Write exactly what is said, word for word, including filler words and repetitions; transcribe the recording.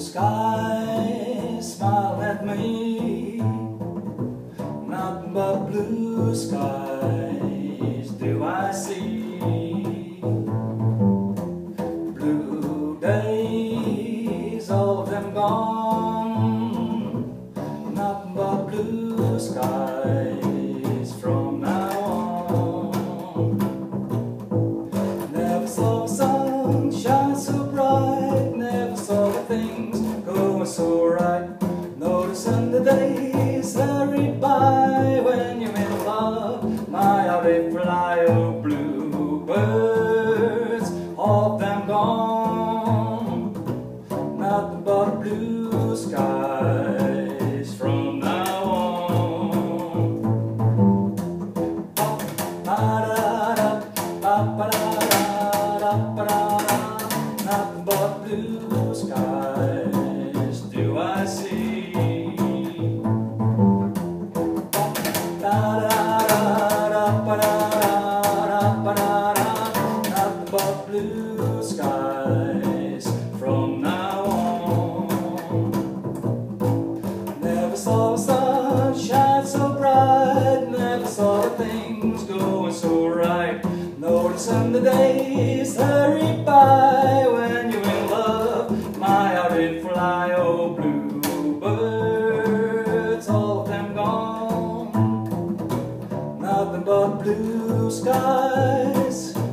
skies smile at me, nothing but blue skies do I see. Blue days, all of them gone, nothing but blue skies from now on. Never saw the sun shine so bright, never saw the things going so right. Noticing the days hurry by when you're in love. My, how they fly, oh blue birds, all of them gone, nothing but blue skies from now on. Nothing but blue skies do I see. Nothing but blue skies from now on. Never saw the sun shine so bright, never saw the things going so right. Noticing the days hurry by when you're in love. My, how they fly, oh blue birds, all of them gone, nothing but blue skies